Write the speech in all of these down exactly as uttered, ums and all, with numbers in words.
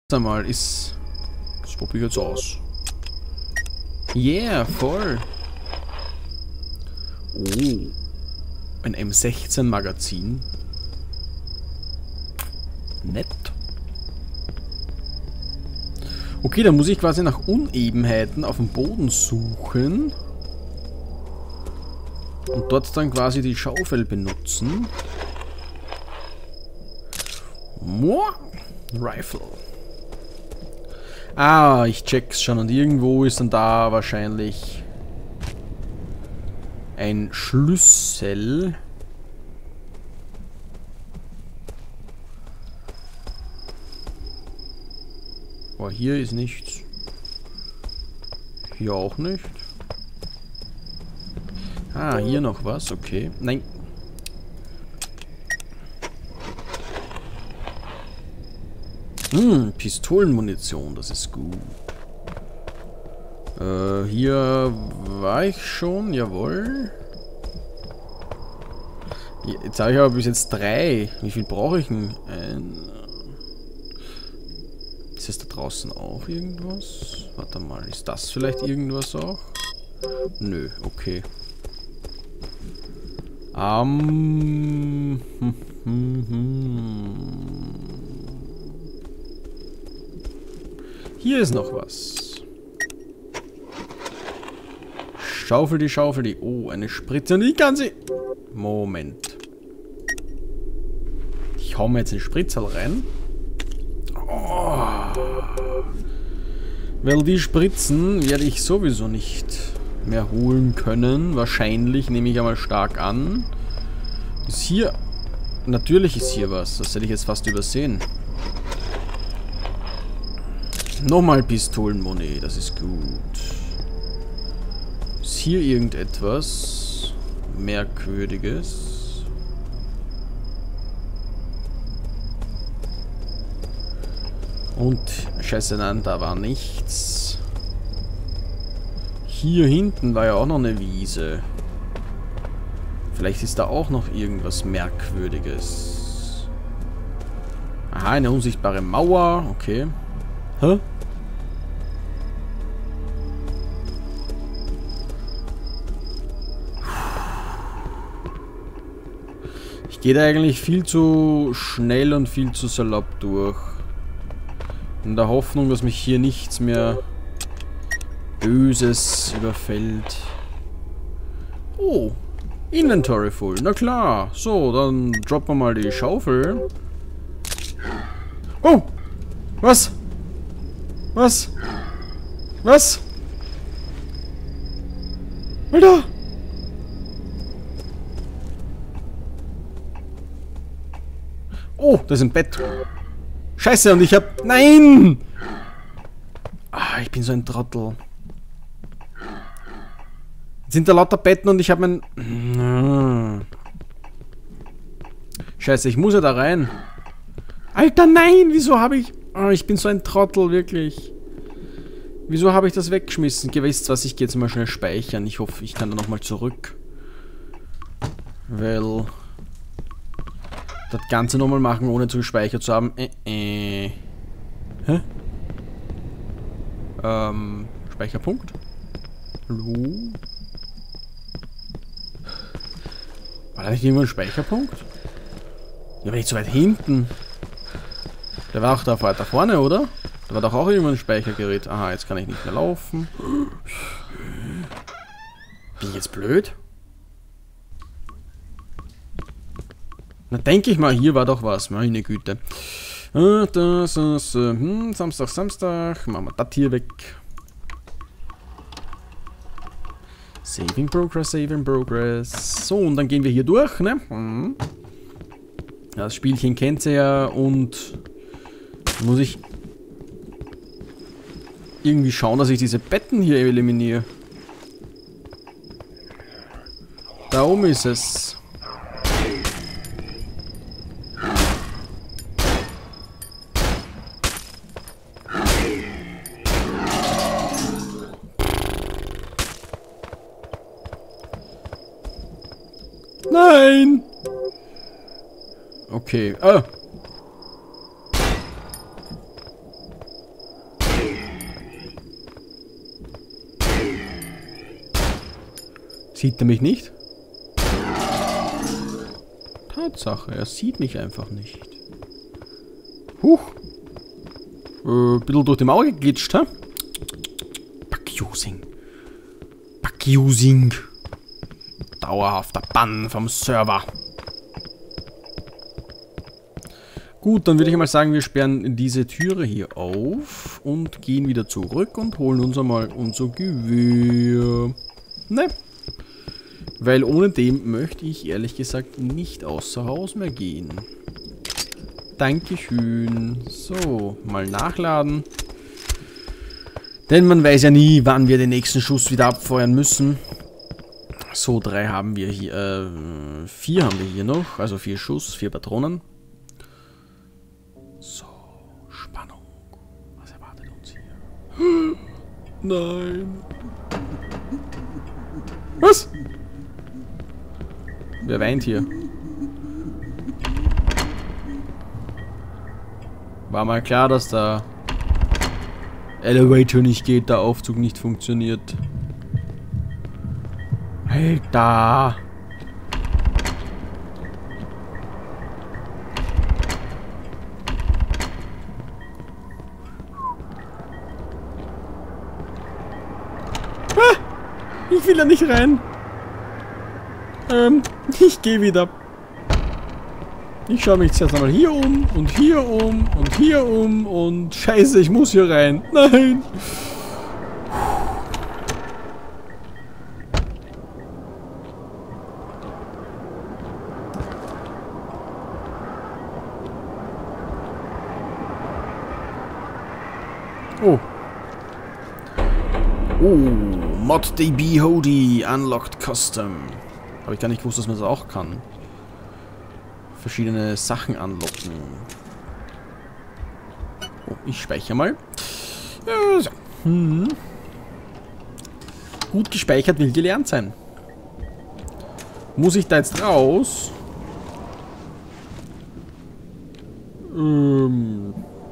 Einmal ist... Das probiere ich jetzt aus. Yeah, voll. Oh. Ein M sechzehn Magazin. Nett. Okay, dann muss ich quasi nach Unebenheiten auf dem Boden suchen. Und dort dann quasi die Schaufel benutzen. Moa. Rifle. Ah, ich check's schon. Und irgendwo ist dann da wahrscheinlich ein Schlüssel. Oh, hier ist nichts. Hier auch nicht. Ah, hier noch was. Okay. Nein. Hm, Pistolenmunition, das ist gut. Äh, hier war ich schon, jawohl. Jetzt habe ich aber bis jetzt drei. Wie viel brauche ich denn? Ein ist es da draußen auch irgendwas? Warte mal, ist das vielleicht irgendwas auch? Nö, okay. Ähm... Hm, hm, hm. Hier ist noch was. Schaufel die, Schaufel die. Oh, eine Spritze und ich kann sie... Moment. Ich hau mir jetzt den Spritzerl rein. Oh. Weil die Spritzen werde ich sowieso nicht mehr holen können. Wahrscheinlich, nehme ich einmal stark an. Ist hier... Natürlich ist hier was. Das hätte ich jetzt fast übersehen. Nochmal Pistolenmoney, das ist gut. Ist hier irgendetwas Merkwürdiges? Und, scheiße, nein, da war nichts. Hier hinten war ja auch noch eine Wiese. Vielleicht ist da auch noch irgendwas Merkwürdiges. Aha, eine unsichtbare Mauer, okay. Hä? Ich gehe da eigentlich viel zu schnell und viel zu salopp durch. In der Hoffnung, dass mich hier nichts mehr Böses überfällt. Oh, Inventory full. Na klar. So, dann droppen wir mal die Schaufel. Oh! Was? Was? Was? Alter! Oh, da ist ein Bett. Scheiße, und ich hab... Nein! Ah, ich bin so ein Trottel. Jetzt sind da lauter Betten und ich hab mein... Scheiße, ich muss ja da rein. Alter, nein! Wieso habe ich... Oh, ich bin so ein Trottel, wirklich. Wieso habe ich das weggeschmissen? Wisst was, ich gehe jetzt mal schnell speichern. Ich hoffe, ich kann da nochmal zurück. Weil... Das Ganze nochmal machen, ohne zu gespeichert zu haben. Äh, äh. Hä? Ähm, Speicherpunkt? Hallo? War da nicht irgendwo ein Speicherpunkt? Ja, aber nicht so weit hinten. Der war auch da weiter vorne, oder? Da war doch auch irgendwo ein Speichergerät. Aha, jetzt kann ich nicht mehr laufen. Bin ich jetzt blöd? Na, denke ich mal, hier war doch was. Meine Güte. Das ist, hm, Samstag, Samstag. Machen wir das hier weg. Saving Progress, Saving Progress. So, und dann gehen wir hier durch, ne? Hm. Das Spielchen kennt ihr ja und muss ich irgendwie schauen, dass ich diese Betten hier eliminiere. Da oben ist es. Nein! Okay. Ah! Sieht er mich nicht? Tatsache, er sieht mich einfach nicht. Huch. Äh, bisschen durch die Mauer geglitscht, hä? Backusing. Backusing. Dauerhafter Bann vom Server. Gut, dann würde ich mal sagen, wir sperren diese Türe hier auf und gehen wieder zurück und holen uns einmal unser Gewehr. Ne? Weil ohne dem möchte ich ehrlich gesagt nicht außer Haus mehr gehen. Dankeschön. So, mal nachladen. Denn man weiß ja nie, wann wir den nächsten Schuss wieder abfeuern müssen. So, drei haben wir hier. Äh, vier haben wir hier noch. Also vier Schuss, vier Patronen. So, Spannung. Was erwartet uns hier? Nein. Was? Wer weint hier? War mal klar, dass der Elevator nicht geht, der Aufzug nicht funktioniert. Alter! Ah, ich will da nicht rein. Ähm, ich gehe wieder. Ich schaue mich jetzt einmal hier um und hier um und hier um und scheiße, ich muss hier rein. Nein. Oh. Oh, ModDB Hody Unlocked Custom. Habe ich gar nicht gewusst, dass man das auch kann. Verschiedene Sachen anlocken. Oh, ich speichere mal. Ja, so. hm. Gut gespeichert will gelernt sein. Muss ich da jetzt raus? Ähm.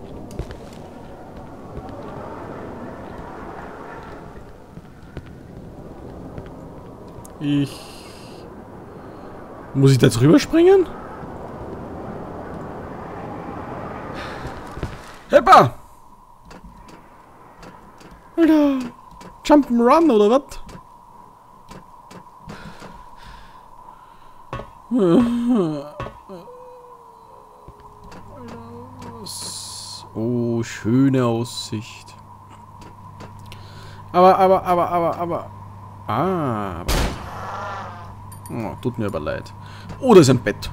Ich... Muss ich da jetzt rüberspringen? Heppa! Alter! Jump'n'Run oder was? Oh, schöne Aussicht. Aber, aber, aber, aber, aber... Ah, aber... Oh, tut mir aber leid. Oh, da ist ein Bett.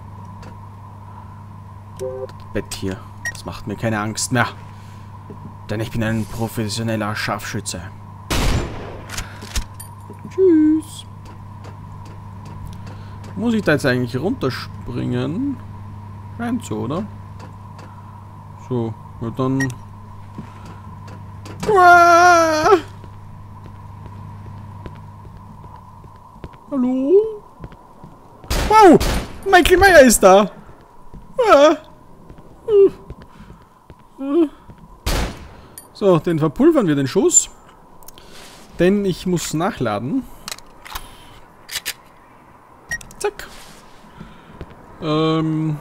Das Bett hier. Das macht mir keine Angst mehr. Denn ich bin ein professioneller Scharfschütze. Tschüss. Muss ich da jetzt eigentlich runterspringen? Scheint so, oder? So, ja dann... Uah! Hallo? Wow! Michael Meyer ist da! Ah. So, den verpulvern wir den Schuss. Denn ich muss nachladen. Zack. Ähm.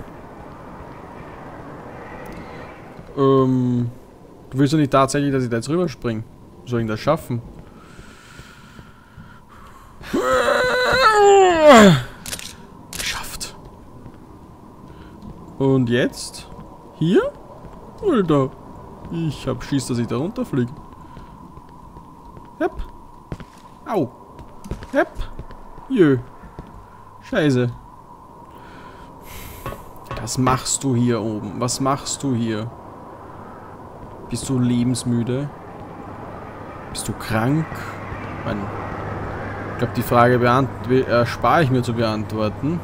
Ähm. Du willst doch nicht tatsächlich, dass ich da jetzt rüberspringe. Wie soll ich das schaffen? Geschafft. Und jetzt? Hier? Alter. Ich hab Schiss, dass ich da runterfliege. Hepp. Au. Hepp. Jö. Scheiße. Was machst du hier oben? Was machst du hier? Bist du lebensmüde? Bist du krank? Ich meine, ich glaube, die Frage erspare ich mir zu beantworten.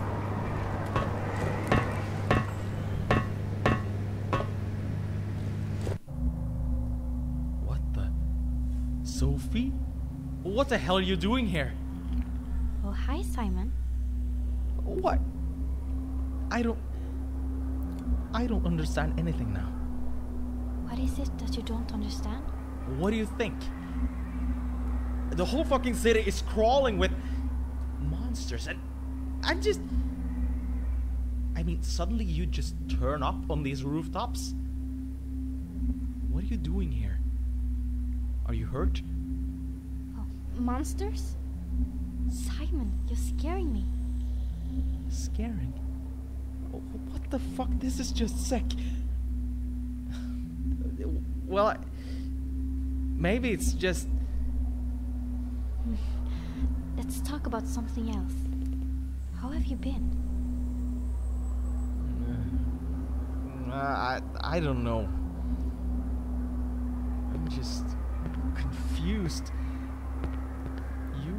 What the? Sophie? What the hell are you doing here? Oh, hi, Simon. What? I don't... I don't understand anything now. What is it that you don't understand? What do you think? The whole fucking city is crawling with monsters, and I'm just... I mean, suddenly you just turn up on these rooftops? What are you doing here? Are you hurt? Oh, monsters? Simon, you're scaring me. Scaring? Oh, what the fuck? This is just sick. Well, I, maybe it's just... Let's talk about something else. How have you been? Uh, I, I don't know. I'm just confused. You?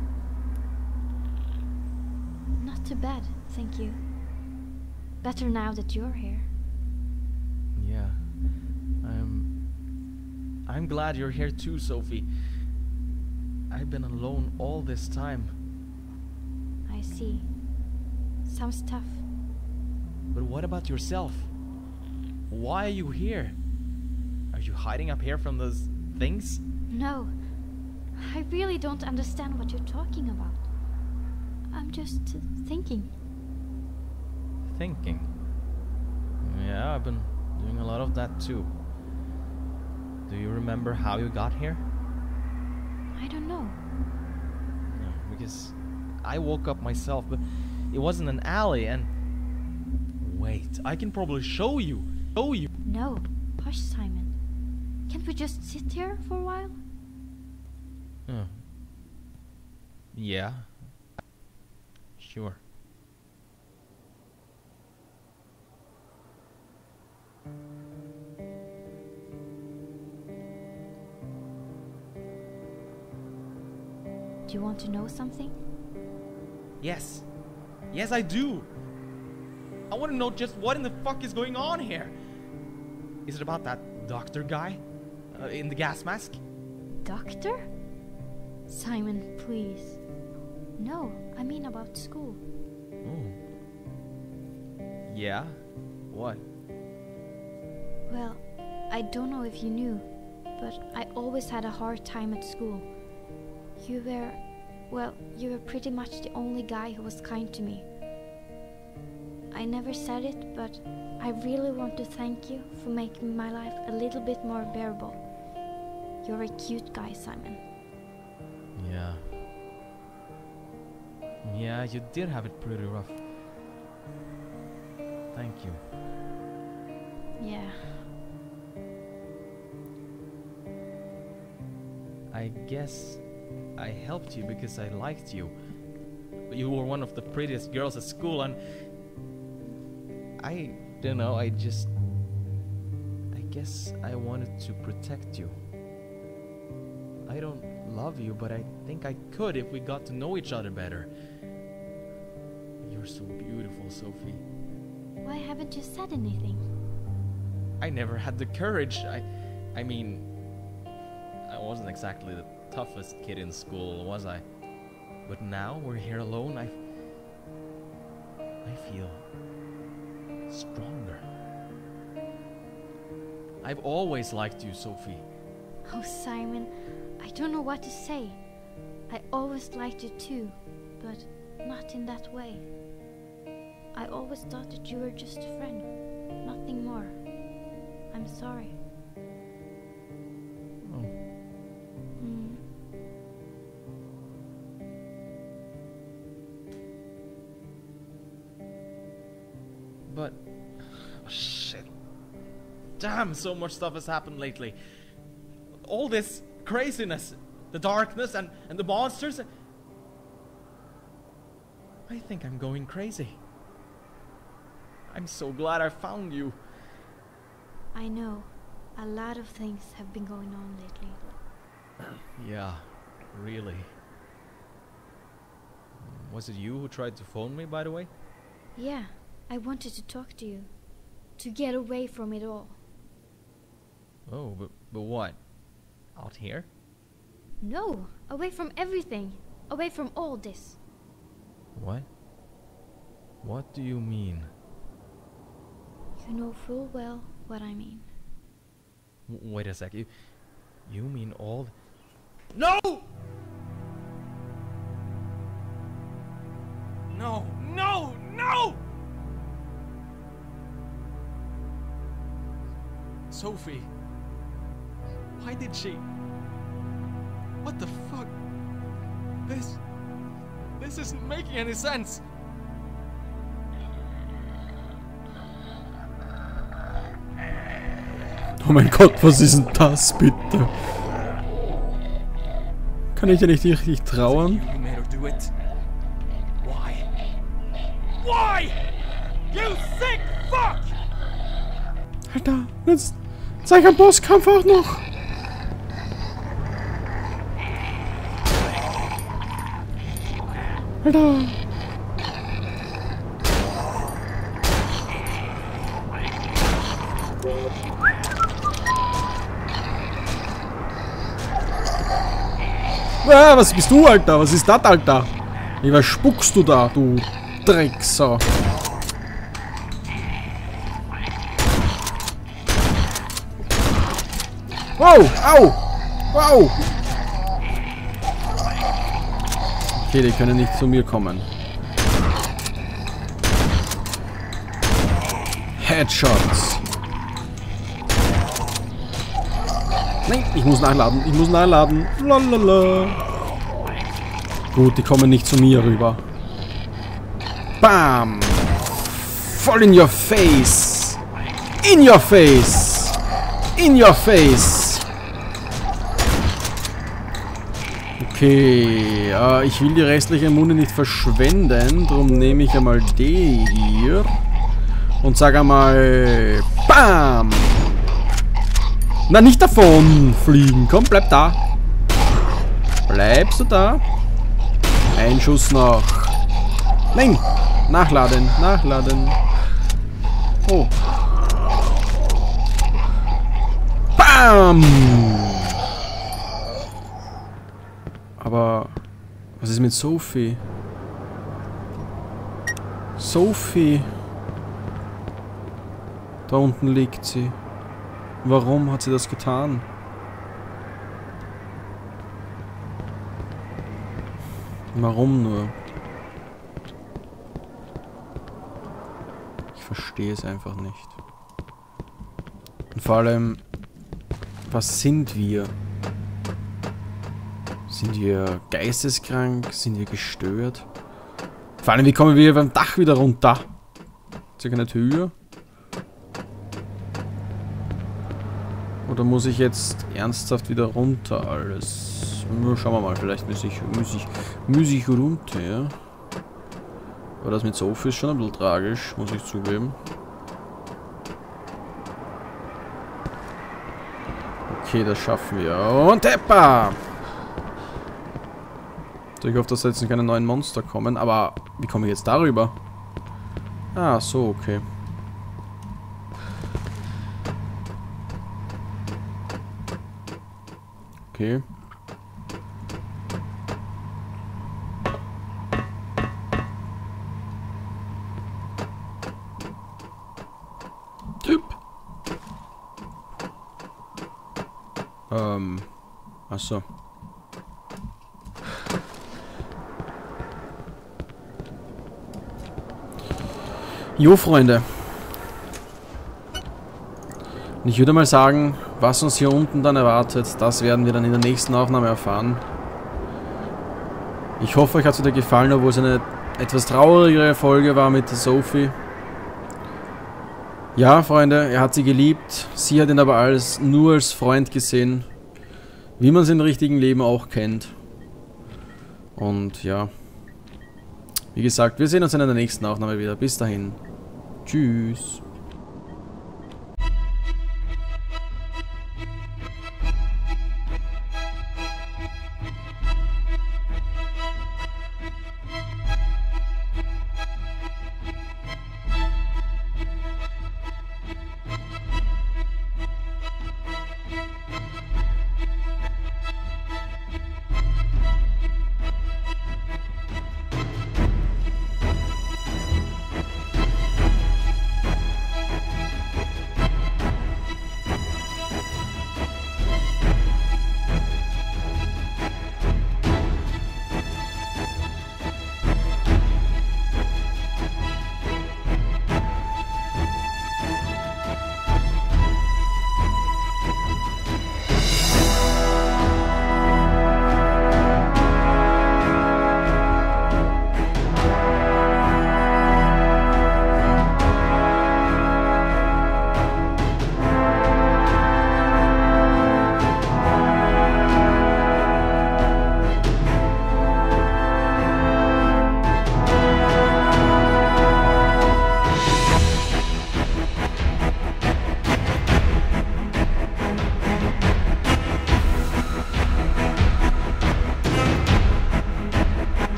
Not too bad, thank you. Better now that you're here. Yeah. I'm... I'm glad you're here too, Sophie. I've been alone all this time. I see. Sounds tough. But what about yourself? Why are you here? Are you hiding up here from those things? No. I really don't understand what you're talking about. I'm just uh, thinking. Thinking? Yeah, I've been doing a lot of that too. Do you remember how you got here? I don't know. No, because I woke up myself, but it wasn't an alley and... Wait, I can probably show you. Show you. No. Hush, Simon. Can't we just sit here for a while? Oh. Yeah. Sure. Do you want to know something? Yes. Yes, I do. I want to know just what in the fuck is going on here. Is it about that doctor guy uh, in the gas mask? Doctor? Simon, please. No, I mean about school. Oh. Yeah? What? Well, I don't know if you knew, but I always had a hard time at school. You were, well, you were pretty much the only guy who was kind to me. I never said it, but I really want to thank you for making my life a little bit more bearable. You're a cute guy, Simon. Yeah. Yeah, you did have it pretty rough. Thank you. Yeah. I guess I helped you because I liked you. You were one of the prettiest girls at school, and I don't know, I just... I guess I wanted to protect you. I don't love you, but I think I could if we got to know each other better. You're so beautiful, Sophie. Why haven't you said anything? I never had the courage. I... I mean... I wasn't exactly the toughest kid in school, was I? But now we're here alone, I... I feel... stronger. I've always liked you, Sophie. Oh, Simon, I don't know what to say. I always liked you too, but not in that way. I always thought that you were just a friend, nothing more. I'm sorry. Oh. Mm. But... oh, shit. Damn, so much stuff has happened lately. All this craziness, the darkness and, and the monsters. I think I'm going crazy. I'm so glad I found you. I know. A lot of things have been going on lately. Yeah, really. Was it you who tried to phone me, by the way? Yeah, I wanted to talk to you. To get away from it all. Oh, but, but what? Out here? No, away from everything. Away from all this. What? What do you mean? You know full well what I mean. W wait a sec. You, you mean all... No! No, no, no! Sophie. Why did she... What the fuck? This... This isn't making any sense. Oh mein Gott, was ist denn das, bitte? Kann ich ja nicht richtig trauern? You made her do it. Why? Why? You sick fuck! Alter, jetzt zeig am Bosskampf auch noch. Alter. Ah, was bist du, Alter? Was ist das, Alter? Ey, was spuckst du da, du Drecksau? Wow, au! Wow! Okay, die können nicht zu mir kommen. Headshots. Nein, ich muss nachladen. Ich muss nachladen. Lalala. Gut, die kommen nicht zu mir rüber. Bam! Voll in your face! In your face! In your face! Okay, äh, ich will die restliche Muni nicht verschwenden, darum nehme ich einmal die hier und sage einmal BAM! Na, nicht davon fliegen. Komm, bleib da. Bleibst du da? Ein Schuss noch. Nein! Nachladen, nachladen. Oh. Bam! Aber was ist mit Sophie? Sophie. Da unten liegt sie. Warum hat sie das getan? Warum nur? Ich verstehe es einfach nicht. Und vor allem, was sind wir? Sind wir geisteskrank? Sind wir gestört? Vor allem, wie kommen wir beim Dach wieder runter? Circa nicht höher? Oder muss ich jetzt ernsthaft wieder runter alles? Schauen wir mal, vielleicht muss ich, muss ich, muss ich runter, ja? Aber das mit Sophie ist schon ein bisschen tragisch, muss ich zugeben. Okay, das schaffen wir. Und Teppa! Ich hoffe, dass jetzt keine neuen Monster kommen, aber wie komme ich jetzt darüber? Ah, so, okay. Okay. Typ. Ähm. Achso. Jo, Freunde. Und ich würde mal sagen, was uns hier unten dann erwartet, das werden wir dann in der nächsten Aufnahme erfahren. Ich hoffe, euch hat es wieder gefallen, obwohl es eine etwas traurigere Folge war mit der Sophie. Ja, Freunde, er hat sie geliebt. Sie hat ihn aber als, nur als Freund gesehen. Wie man es im richtigen Leben auch kennt. Und ja. Wie gesagt, wir sehen uns in der nächsten Aufnahme wieder. Bis dahin. Tschüss.